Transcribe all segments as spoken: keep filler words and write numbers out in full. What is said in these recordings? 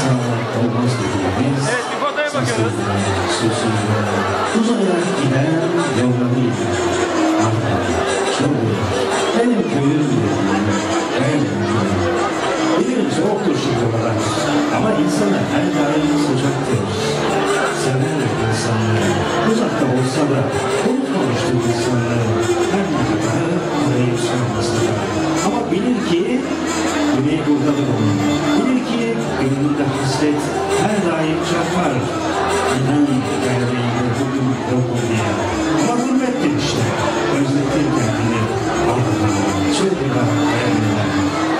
olmaz dediğimiz evet, bir fotoya bakıyoruz. Sözü uzayarak giden yollarıyla artık çoğu benim köyüm dediğim benim köyüm. Bilirim soğuktur şıkırlar ama insana her daim sıcaktır. Sever insanları uzakta olsa da unutmamıştır insanları her ne kadar arayıp sormasa da. Ama bilir ki güney buradadır onun. Bilir ki gönlünde hasret her daim çarpar. İnan geldiğinde bugün yokum diye. Ama hürmettir işte. Özlettir kendini. Allah'ım şöyle bak kendine.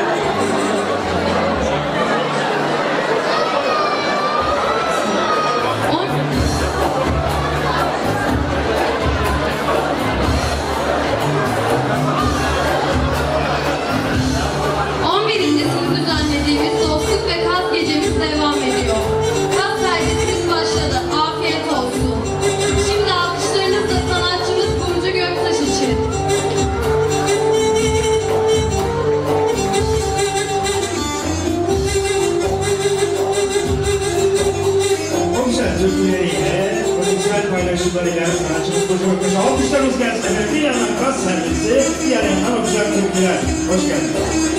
on birincisini düzenlediğimiz dostluk ve kaz gecemiz devam ediyor. Kaz sergisimiz başladı. Afiyet olsun. Şimdi alkışlarınızla sanatçımız Burcu Göktaş için. Komiser türküleriyle, prodüksiyel paylaşımlarıyla sanatçımız Burcu Göktaş'a alkışlarımız gelsin. Evet, bir yandan kaz servisi, diğer yandan o güzel türküler. Hoş geldiniz.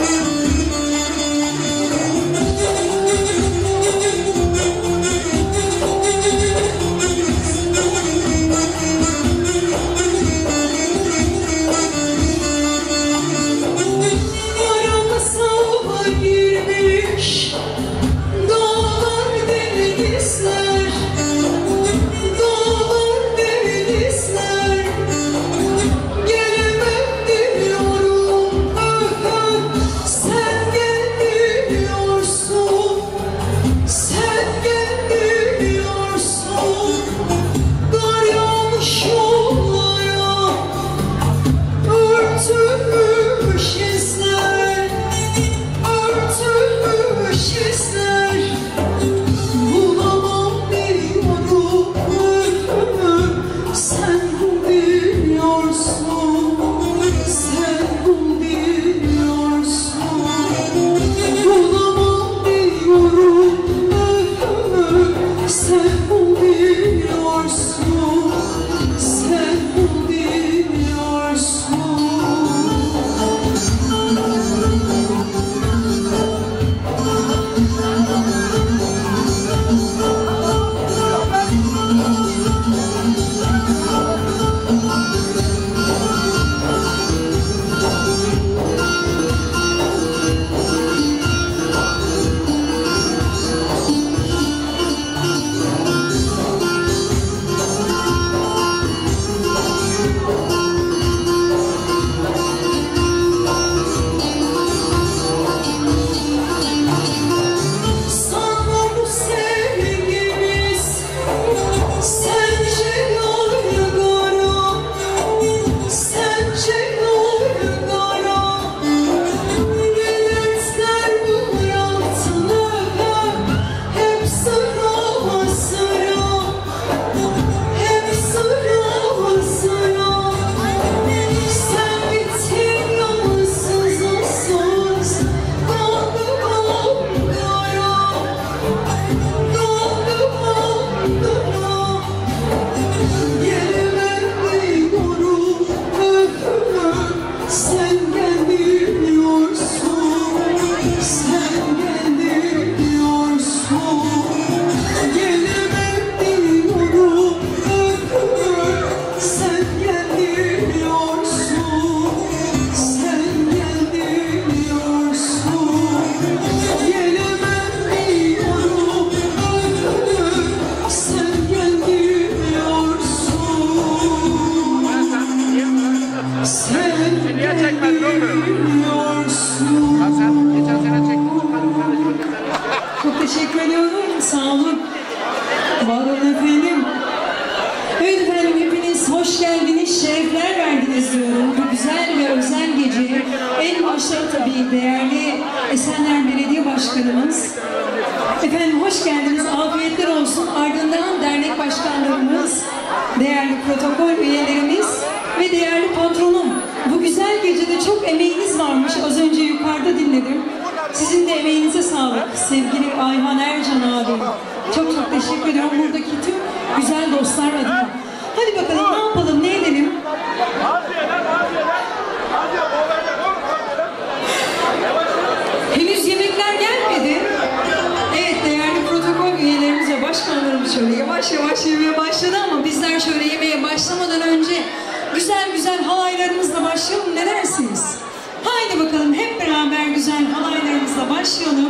Çok teşekkür ediyorum. Sağ olun. Var olun efendim. Evet efendim, hepiniz hoş geldiniz, şerefler verdiniz diyorum. Bu güzel ve özel gece. En başta tabii değerli Esenler Belediye Başkanımız. Efendim hoş geldiniz, afiyetler olsun. Ardından dernek başkanlarımız, değerli protokol üyelerimiz ve değerli patronum. Bu güzel gecede çok emeğiniz varmış. Az önce yukarıda dinledim. Sizin de emeğinize sağlık sevgili Ayhan Ercan abi. Çok çok teşekkür ediyorum buradaki tüm güzel dostlar adına. Hadi bakalım ne yapalım, ne edelim? Henüz yemekler gelmedi. Evet, değerli protokol üyelerimiz ve başkanlarımız şöyle yavaş yavaş yemeye başladı ama bizler şöyle yemeğe başlamadan önce güzel güzel halaylarımızla başlayalım. Ne dersiniz? Haydi bakalım hep beraber güzel halaylarımızla başlayalım.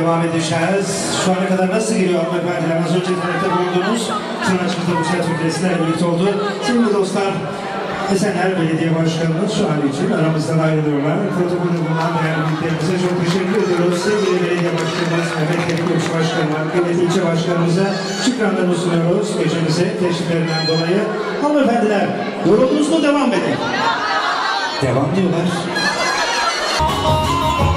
devam edeceğiz. Şu ana kadar nasıl geliyor hanımefendiler? Az önce tanıkta bulundunuz. Sanatçımız da bu güzel Türkiye sizlerle birlikte oldu. Sevgili dostlar, Esenler Belediye Başkanımız şu an için aramızdan ayrılıyorlar. Protokolü bulunan değerli büyüklerimize çok teşekkür ediyoruz. Sevgili Belediye Başkanımız, Mehmet Teknik Başkanıma, kıymetli ilçe başkanımıza şükranlarını sunuyoruz. Gecemize teşriflerinden dolayı. Hanımefendiler, yoruldunuz mu? Devam edin. Devam diyorlar.